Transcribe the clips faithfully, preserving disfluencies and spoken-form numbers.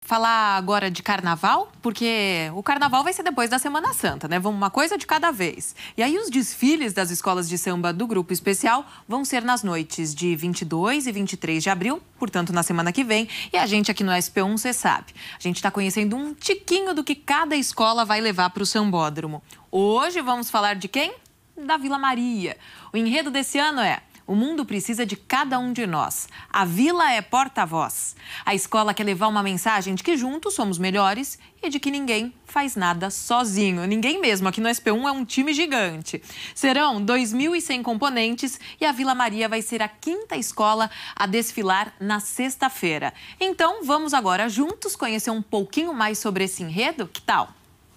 Falar agora de carnaval, porque o carnaval vai ser depois da Semana Santa, né? Vamos uma coisa de cada vez. E aí os desfiles das escolas de samba do Grupo Especial vão ser nas noites de vinte e dois e vinte e três de abril, portanto na semana que vem. E a gente aqui no S P um, você sabe, a gente está conhecendo um tiquinho do que cada escola vai levar para o sambódromo. Hoje vamos falar de quem? Da Vila Maria. O enredo desse ano é: o mundo precisa de cada um de nós. A Vila é porta-voz. A escola quer levar uma mensagem de que juntos somos melhores e de que ninguém faz nada sozinho. Ninguém mesmo. Aqui no S P um é um time gigante. Serão dois mil e cem componentes e a Vila Maria vai ser a quinta escola a desfilar na sexta-feira. Então, vamos agora juntos conhecer um pouquinho mais sobre esse enredo? Que tal?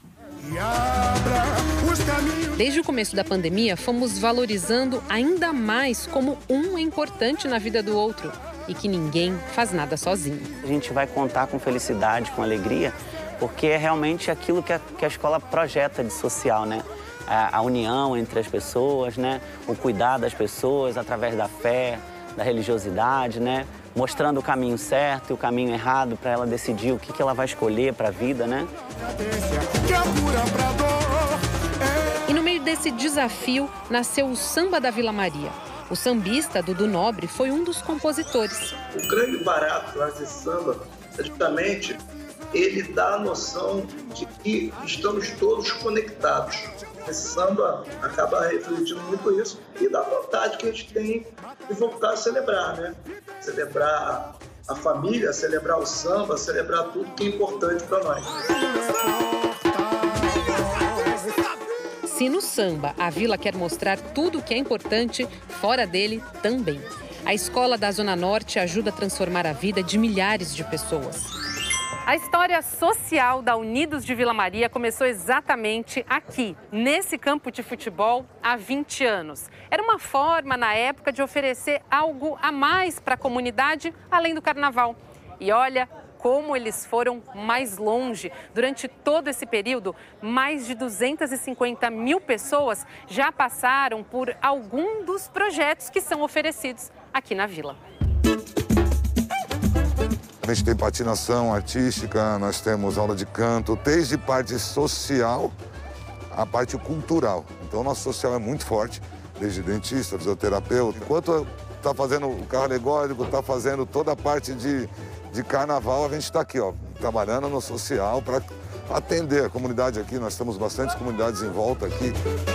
Desde o começo da pandemia, fomos valorizando ainda mais como um é importante na vida do outro e que ninguém faz nada sozinho. A gente vai contar com felicidade, com alegria, porque é realmente aquilo que a, que a escola projeta de social, né? A, a união entre as pessoas, né? O cuidar das pessoas através da fé, da religiosidade, né? Mostrando o caminho certo e o caminho errado para ela decidir o que, que ela vai escolher para a vida, né? E no meio desse desafio, nasceu o Samba da Vila Maria. O sambista Dudu Nobre foi um dos compositores. O grande barato que eu acho desse samba é justamente ele dá a noção de que estamos todos conectados. Esse samba acaba refletindo muito isso e da vontade que a gente tem de voltar a celebrar, né? Celebrar a família, celebrar o samba, celebrar tudo que é importante para nós. Se no samba a Vila quer mostrar tudo o que é importante, fora dele também. A escola da Zona Norte ajuda a transformar a vida de milhares de pessoas. A história social da Unidos de Vila Maria começou exatamente aqui, nesse campo de futebol, há vinte anos. Era uma forma, na época, de oferecer algo a mais para a comunidade, além do carnaval. E olha como eles foram mais longe. Durante todo esse período, mais de duzentas e cinquenta mil pessoas já passaram por algum dos projetos que são oferecidos aqui na Vila. A gente tem patinação artística, nós temos aula de canto, desde parte social a parte cultural. Então, o nosso social é muito forte, desde dentista, fisioterapeuta. Enquanto está fazendo o carro alegórico, está fazendo toda a parte de, de carnaval, a gente está aqui, ó, trabalhando no social para atender a comunidade aqui. Nós temos bastante comunidades em volta aqui.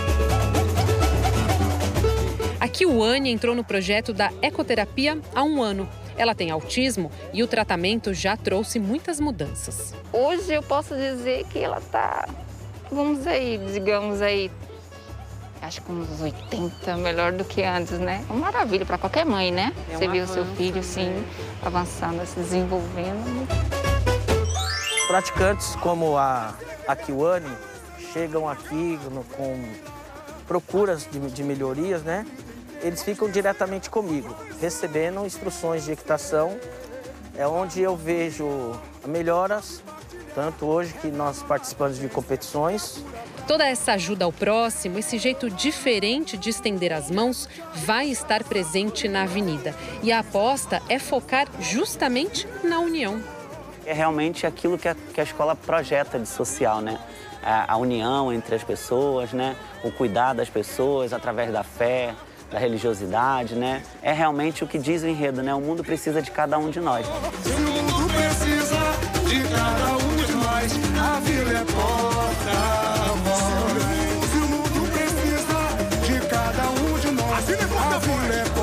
A Kiwane entrou no projeto da ecoterapia há um ano. Ela tem autismo e o tratamento já trouxe muitas mudanças. Hoje eu posso dizer que ela está, vamos aí, digamos aí, acho que uns oitenta, melhor do que antes, né? Uma maravilha para qualquer mãe, né? É Você vê o seu filho, assim, avançando, se desenvolvendo. Praticantes como a, a Kiwane chegam aqui no, com procuras de, de melhorias, né? Eles ficam diretamente comigo, recebendo instruções de equitação, é onde eu vejo melhoras, tanto hoje que nós participamos de competições. Toda essa ajuda ao próximo, esse jeito diferente de estender as mãos, vai estar presente na avenida. E a aposta é focar justamente na união. É realmente aquilo que a, que a escola projeta de social, né? A, a união entre as pessoas, né? O cuidar das pessoas através da fé, da religiosidade, né? É realmente o que diz o enredo, né? O mundo precisa de cada um de nós. Se o mundo precisa de cada um de nós, a Vila é porta-voz. Se o mundo precisa de cada um de nós, a Vila é porta-voz.